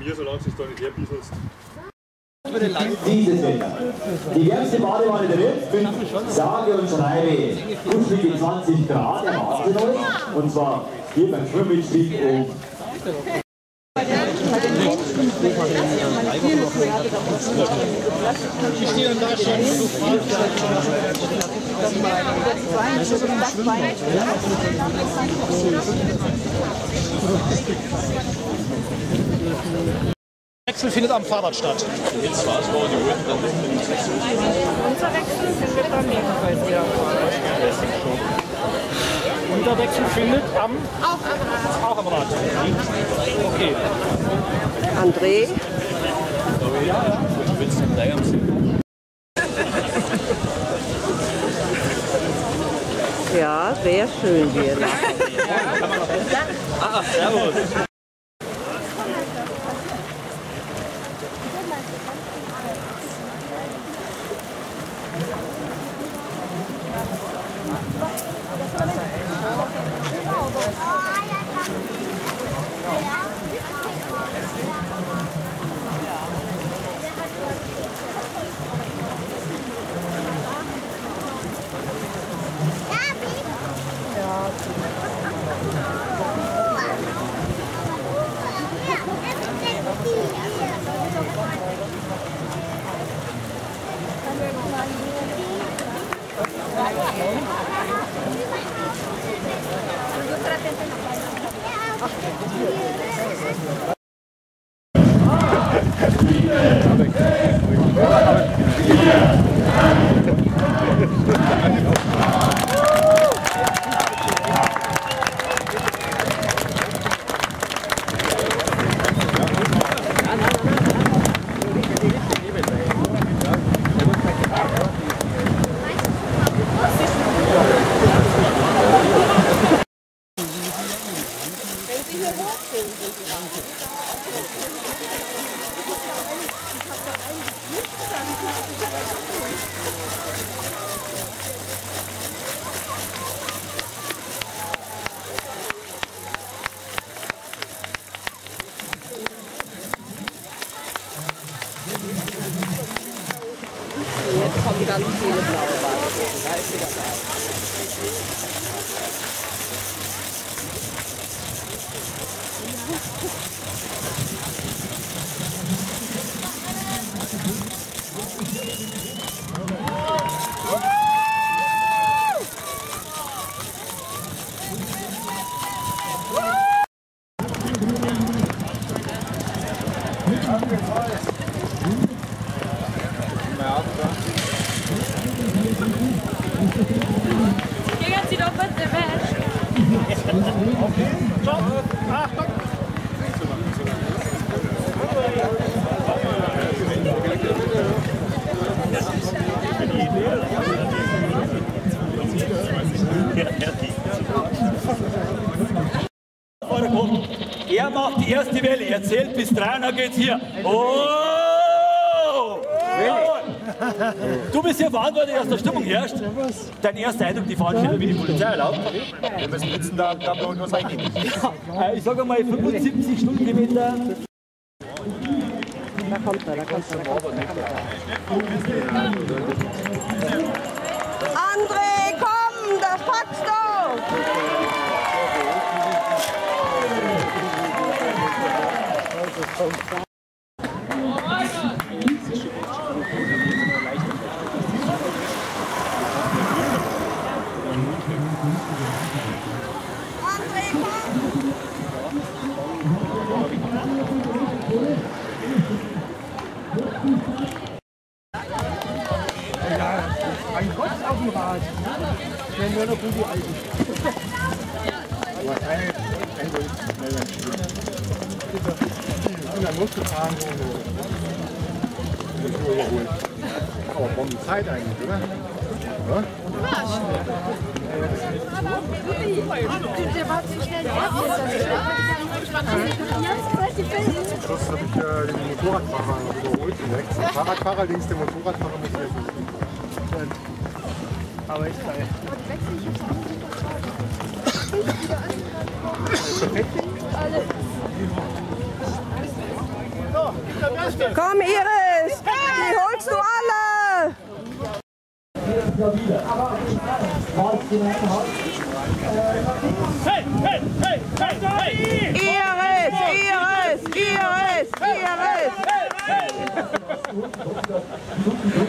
hier, solange du es da nicht herbieselst. Dieses Wetter. Die wärmste Badewanne der Welt sind sage und schreibe kuschelige 20 Grad erwartet euch. Und zwar hier beim Schwimmbadstieg um. Die stehen da schon. Wechsel findet am Fahrrad statt. Jetzt war es, wo die Uhr dann Unser Wechsel findet am Nebenfeld der Unser Wechsel findet auch am Rad. Okay. André? Ich will es nicht gleich am Sinn. Ja, sehr schön hier. Ah, servus. Jetzt kommen ganz viele blaue Bade. Da ist sie dabei. Gehen Sie doch bitte weg. Achtung! Er macht die erste Welle, er zählt bis 3 und dann geht's hier. Oh! Du bist hier verantwortlich, dass der Stimmung herrscht. Dein erster Eindruck, die Veranstaltung, wie die Polizei erlaubt. Wir müssen jetzt da bei uns eingehen. Ich sage mal 75 Stundenkilometer. Da kommt er, da kommt er. André, komm, das packst du! André, komm! Ja, ein Gott auf dem Rad. Wenn wir noch die Alten. Aber ein und dann musst du fahren, wo du überholt. Aber Bombenzeit eigentlich, oder? Ja? Am Schluss habe ich den Motorradfahrer überholt, direkt. Der Fahrradfahrer links, der Motorradfahrer muss jetzt. Aber echt geil. Komm, Iris! Die holst du alle! Iris! Iris! Iris! Iris!